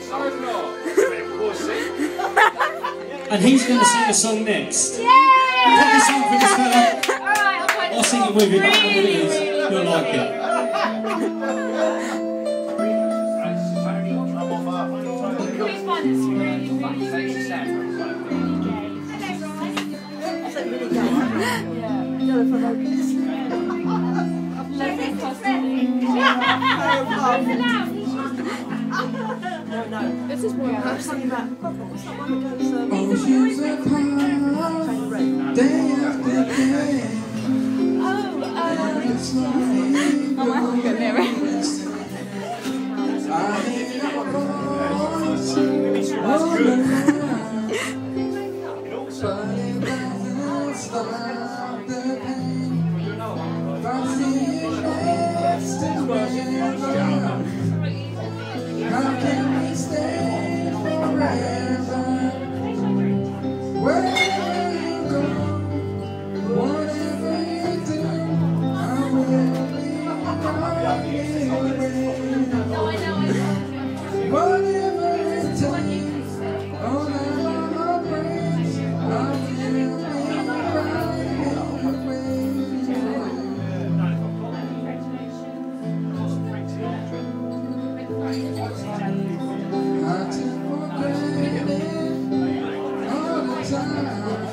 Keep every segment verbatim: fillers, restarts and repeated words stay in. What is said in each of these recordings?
And he's going to sing a song next. Yay! Play a song for this fella. Alright, I'll play I'll sing it with you, but I know what it is. You'll like it. Which one is really funny? No, no. This is one. I'm something about. What's that one that goes? Um, Oceans apart, day after day. Oh, uh, oh, I have to go near it. I hear your voice all the night, but it doesn't stop the pain. If I see you next to me, how can we stay forever? Wherever you go, whatever you do, I will be right here. Whatever it takes, all that my praise, I will be I took for granted all the time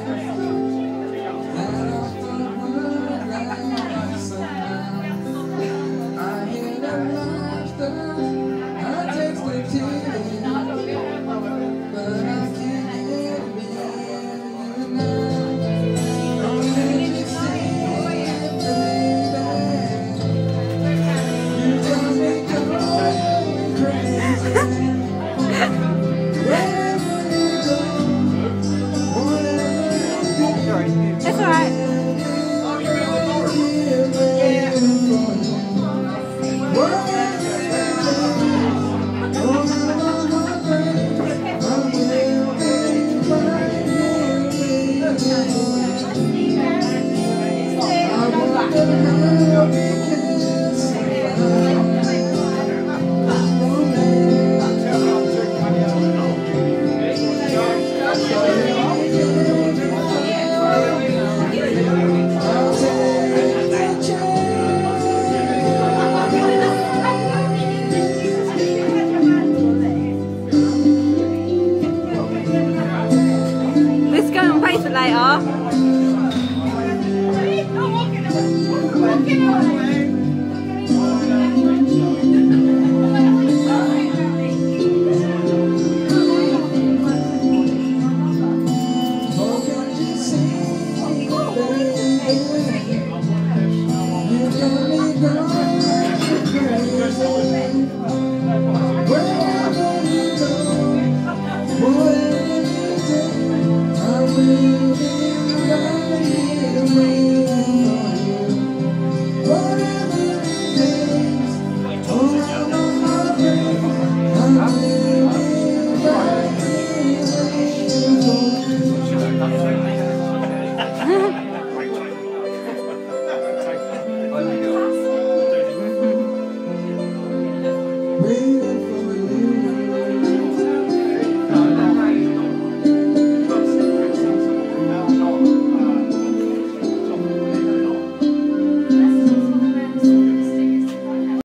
that I thought would last somehow. I hear the laughter, I taste the tears, but I can't hear you now. Don't let me see it, baby. You got me going crazy. It's alright. Let's go and pay for later.